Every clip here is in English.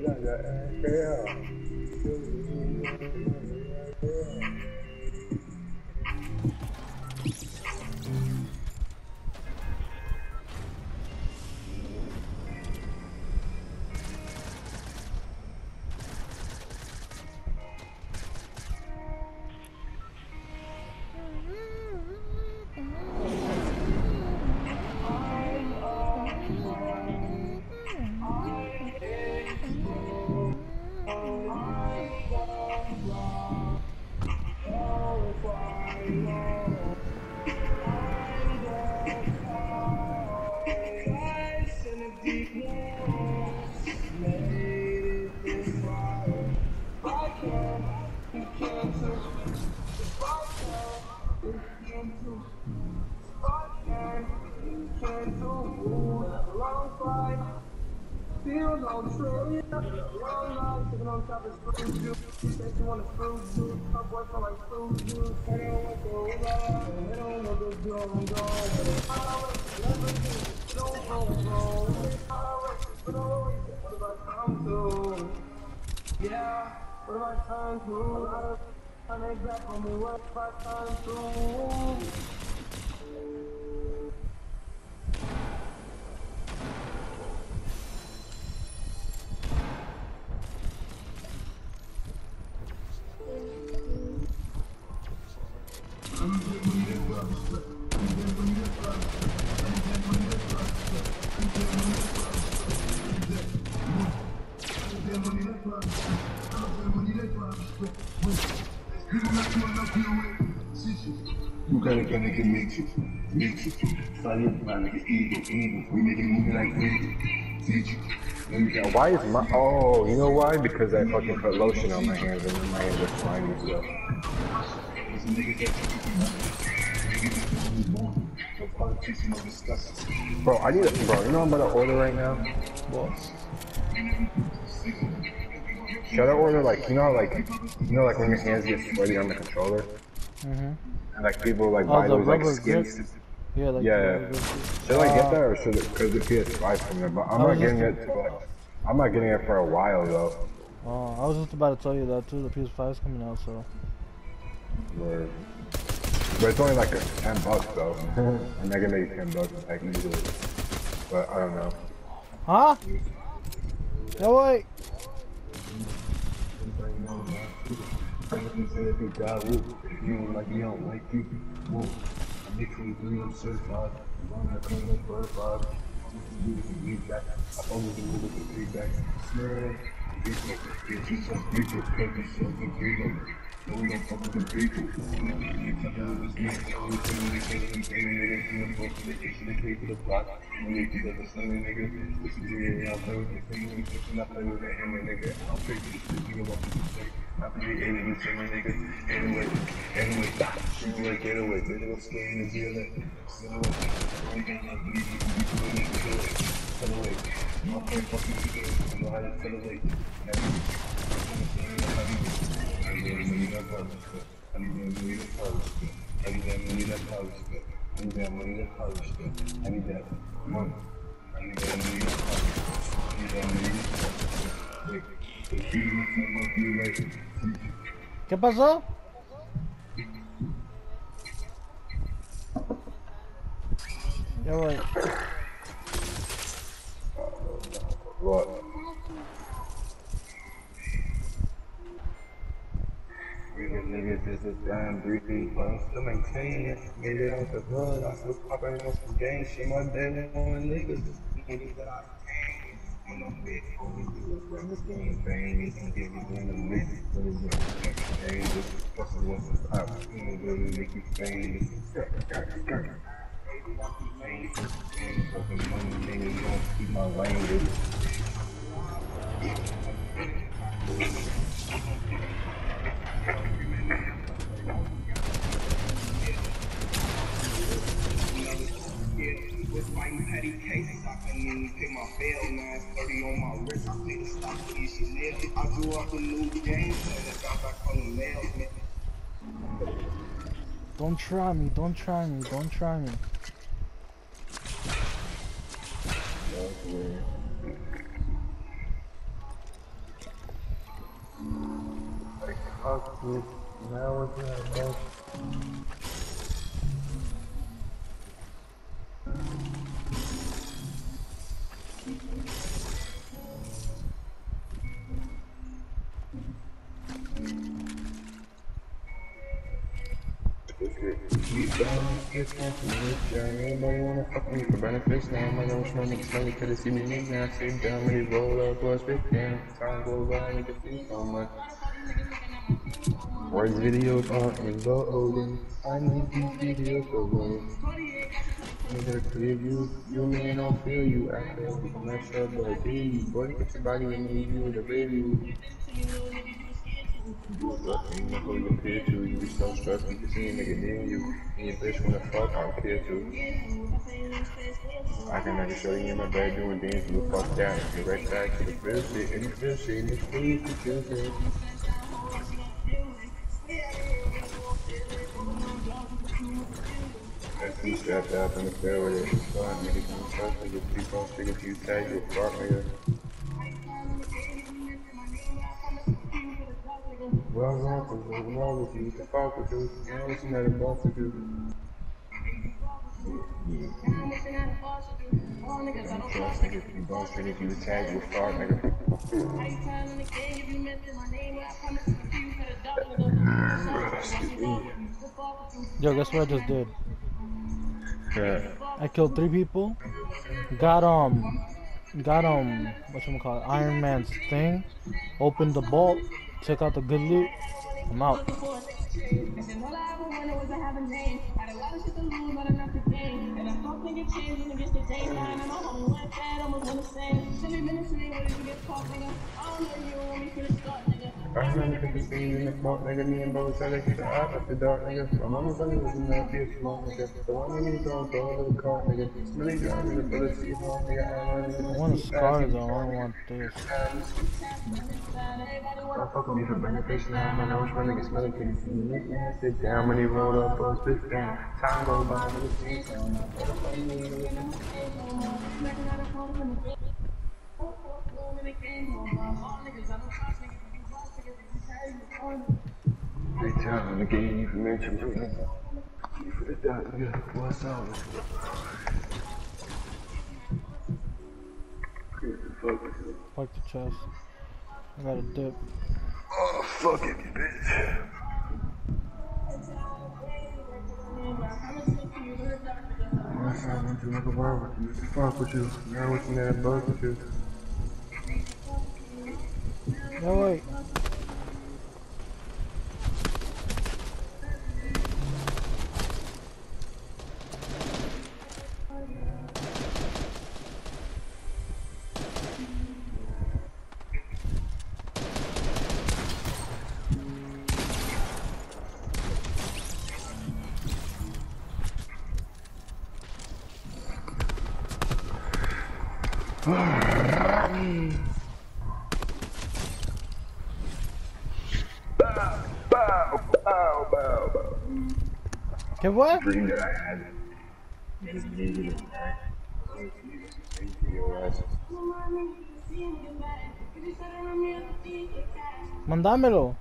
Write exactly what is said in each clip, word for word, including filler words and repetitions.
Feel no true, one love, sitting on top of screw juice. She said she wanna screw juice, her boy feel like screw juice. I don't want to love, I don't want to do, I'm going. I never do, don't go wrong. What have I come to? Yeah, what have I turned to? A lot of time they back on me, what have I turned to? You gotta get nigga mix it, mix it. Sorry, my nigga evil, evil. We make it move like we teach it. Yeah, why is my oh you know why? Because I fucking put lotion on my hands and then my hands are slimy still. Bro, I need a bro, you know what I'm about to order right now? What? Should I order like you know like you know like when your hands get sweaty on the controller? Mm-hmm. And like people like Oh, buy the those like rubber skin. grip? Yeah, like Yeah. Should I get that or should it? Because the P S five coming in, but I'm I not was getting just- it. To, like, I'm not getting it for a while though. Oh, I was just about to tell you that too. The P S five is coming out, so. Word. But it's only like a ten bucks though. I'm not gonna make ten bucks like easily. But I don't know. Huh? No wait. You like you don't like you. Whoa. I'm literally three, I'm certified. I'm gonna come up for a five. Beautiful feedback. I always do with the feedback. Smell. Get you some people, cut yourself a freedom. No, we don't fuck with the people. You talk about this nigga, always telling me that I'm saying nigga, you wanna go to the kitchen and pay for the block. When you get the sunny nigga, this is the I'll play with the thing, when you not play with that hammer nigga. I'll pay for this nigga, what you say. I'll be the alien, summer nigga. Anyway, anyway, anyway, get away. Better go stay in the jail. Sit away. Only thing I believe you can be doing is chill. Sit away. My friend fucking you guys. I'm lying to sit away. I need that money that power stuff. I need that money that power stuff. I need that money that power stuff. I need that money that power stuff. I need that money. I need that money that power stuff. I need that money that power stuff. Wait. ¿Qué pasó? Ya voy. What? Real niggas is a dime, breathing, but I'm still maintaining. Made it out the blood, I still popping on some gang shit. My daily on niggas, niggas that I came. When I'm big, only do is run this game, bang, you can get me in the mix. But it's a game, this is fucking what's the top. You know, really make you famous. Fucking money, nigga, you don't keep my lane, dude. Was fighting petty cases, I couldn't even pay my bail. Now it's thirty on my wrist, I paid the stock for these shit nails. I drew up a new game, and I got back on the mail. Don't try me, don't try me, don't try me. fuck you. Now it's not enough. You don't get that from this journey. Nobody wanna fuck me for benefits now. My nose smelling, smelling, could've seen me niggas now. Sit down, really roll up, bust it down. Time goes by, niggas see so much. Words videos aren't reloading. I need these videos for running. Nigga, preview, you man, I don't feel you. I feel you mess up, but I feel you. Boy, put your body in me, you the review. You was lucky, you who you appear to. You be so stressed when you see a nigga near you. And your bitch wanna fuck, I don't care to. I can never show you in my bed doing things you fuck that. Get right back to the real shit, and the real shit, and it's free for children. That's me strapped up in the fair with it. Fuck, niggas don't trust niggas. People don't stick if you tag you a fuck nigga. Well, wrong for you, what's wrong with you? What the fuck with you? Now it's not a boss with you. Yeah. Don't trust niggas. You don't stick if you tag you a fuck nigga. Yo, guess what I just did? Yeah. I killed three people. Got um, got um, whatchamacallit, Iron Man's thing. Opened the vault. Took out the good loot. I'm out. I remember the scene in the smoke, nigga, me and bro said they get the eye up the dark, nigga. My mama said it was in that bitch smoke, nigga. The one nigga don't throw a little car, nigga. Smelly down, nigga, for the sea home, nigga. I run in I the want a sea, scar though. I don't want this. I fuck with me for benefits now, my nose run, nigga, smelly, can you see me? Yeah, sit down when he roll up, bro, sit down. Time goes by, nigga, see down. Three times in the game, you can mention me, nigga. You for the dot, nigga. What's up? Fuck the chest. I got a dip. Oh, fuck it, bitch. Last time I went to another world with you. What the fuck with you? Now what's in that bug with you? No, wait. Okay, what? Dream that I had. Just needed it, right? Mandámelo.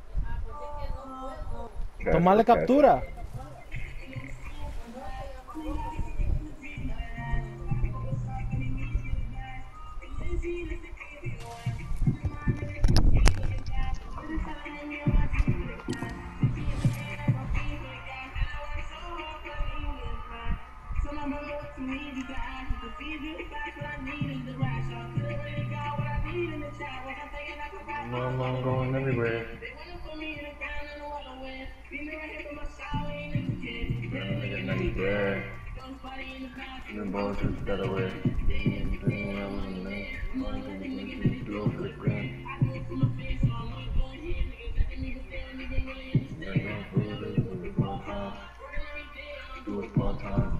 Tomale captura. Mom, I'm going everywhere. Nigga, now you dead. The balls just got away. Do it part time.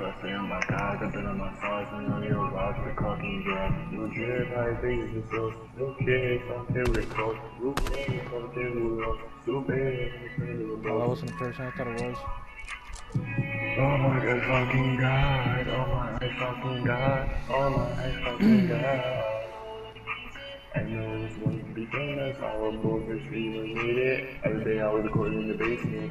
I say, oh my God, I've been on my sides and on your rocks, the cocking gas. You drip, how you think it's so. No kids, don't care what it costs. No kids, don't care what it costs. So bad, Oh, that wasn't a person. I thought it was. oh my God, fucking God. Oh my fucking God. Oh my fucking God. I know it's going to be famous. I will both if she even need it. Every day I was recording in the basement.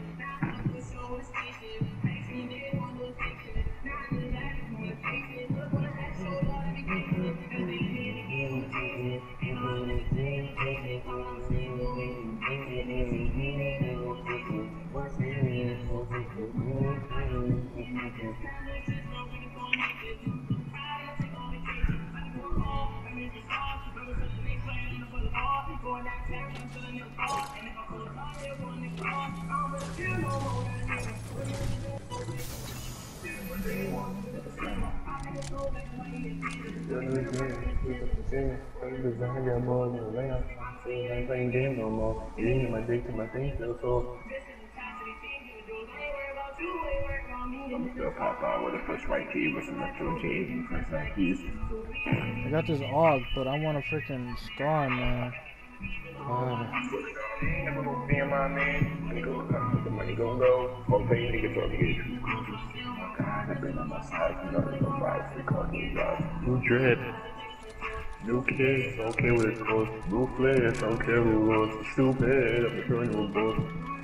No more. Eating my dick to my thing still so. I'm still pop out with a push right key with some retro J's and first night keys. I got this Og, but I want a freaking Scar, man. God. Never gonna be my man. Money gon' come, the money gon' go. Won't pay niggas for me. Oh God, I've been on my side. You know, no ride, free car, new drive. New drip. New kids, don't care what it costs. New players, don't care who was. Stupid, I'm returning to a boss.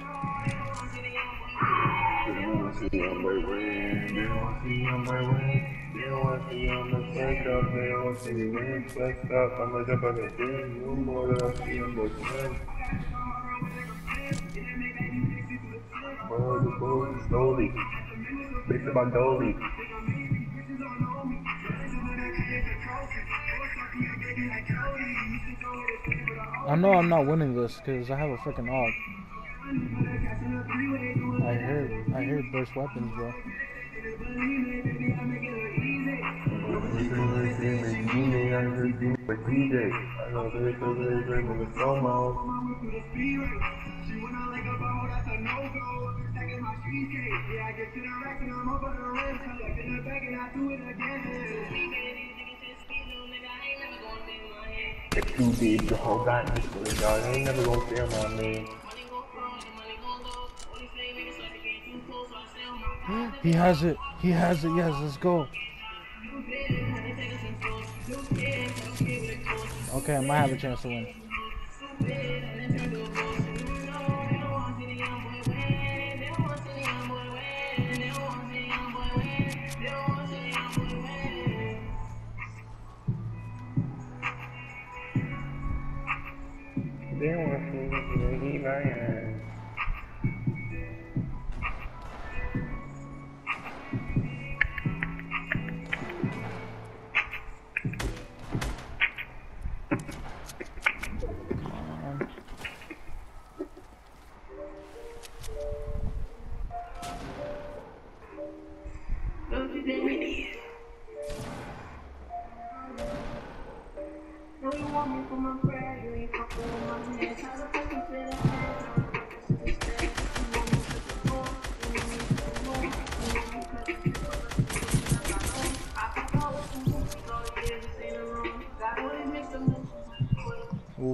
They wanna see on my way. They wanna see on my way. They wanna see on the stack up. They wanna see me when it's flexed up. I'ma jump on the thing. No more than I see on the trend. World is going slowly. Mix about Dolly. I know I'm not winning this because I have a freaking Og. I hear, I hear burst weapons, bro. If you did the whole got this for the dog, I ain't never gonna feel my man. He has it. He has it. Yes, let's go. Okay, I might have a chance to win. They want to see me my ass. Oof.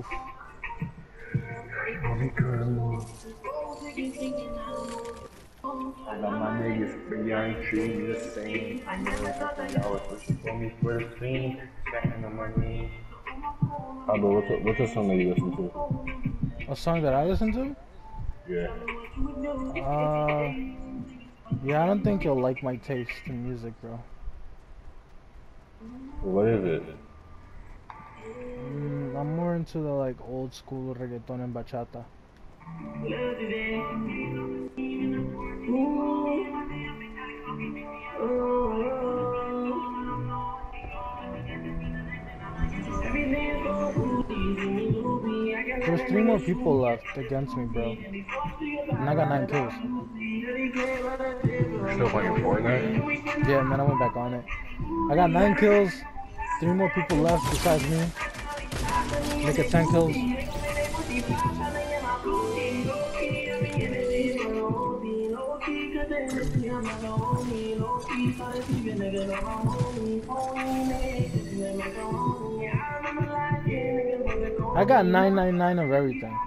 I got my niggas beyond treating the same. I know y'all was pushing for me for the scene. Stacking on my knees. Oh, but what's a, what's a song that you listen to? A song that I listen to? Yeah. Uh, yeah, I don't think you'll like my taste in music, bro. What is it? Mm, I'm more into the like old school reggaeton and bachata. There's three more people left against me, bro. And I got nine kills. You're still playing Fortnite? Yeah, man, I went back on it. I got nine kills. Three more people left besides me. Make it ten kills. I got nine nine nine of everything.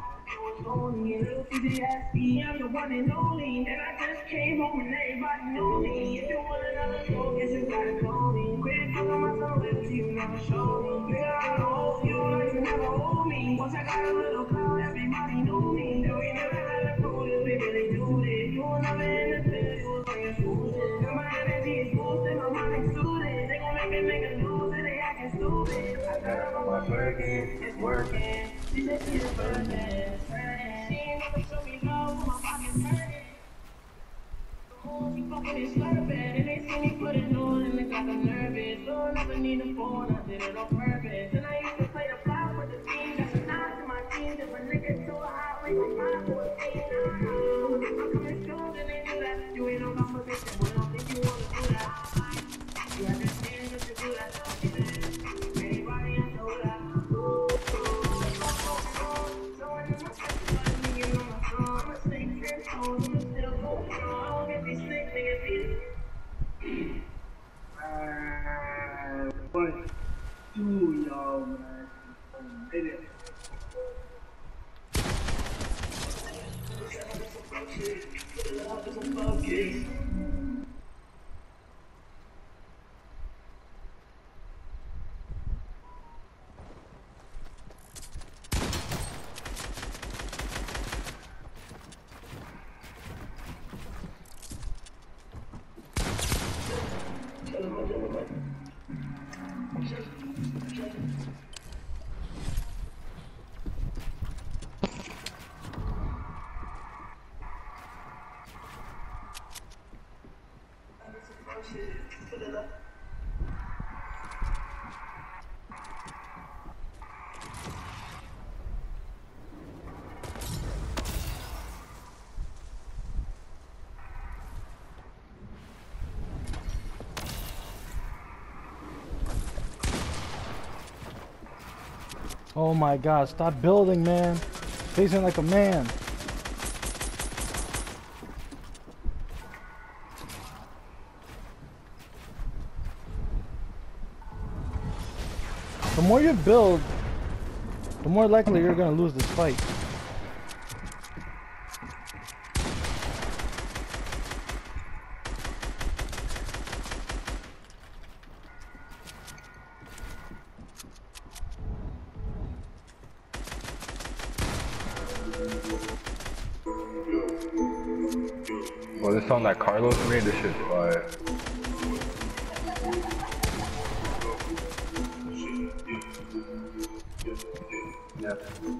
Once I got a little cloud, everybody knew me. Though we never had a clue that we really do this. You will never in the field, you was on your shoes. Now my energy is boosted, my mind exuded. They gon' make me make a lose, and they acting stupid. I got up on my working, it's working. She said she is burning, burning. She ain't never show me love, my pocket's hurting. She fucking is slurping, and they see me put it on, and they got them nervous. So I never need a phone, I did it on purpose. And I used to play the flop with the team, that's a nine to my team. If a nigga too hot, we gon' five for a team. I'm coming strong, and they do that. You ain't no competition, but I don't think you wanna do that. You understand if you do that. Anybody else know that? So when I'm a second, I'm nigga on my phone. I'ma stay ten toes, I'ma still go strong. Get these sick niggas beat. Uh, one, two, y'all, man. Hit it. Oh my god, stop building, man. Facing like a man. The more you build, the more likely you're gonna lose this fight. Well, this song that Carlos made, this shit's fire. Yeah.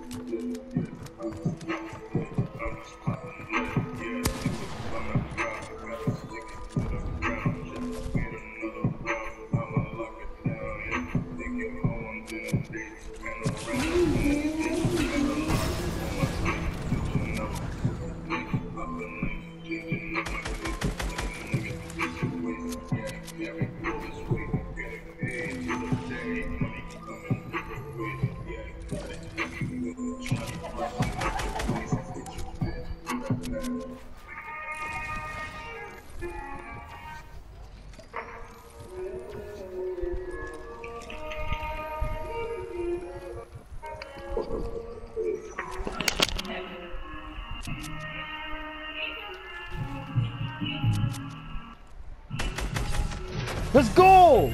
Let's go!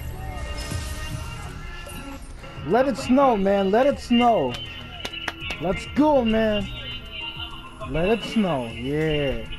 Let it snow, man. Let it snow. Let's go, man. Let it snow. Yeah.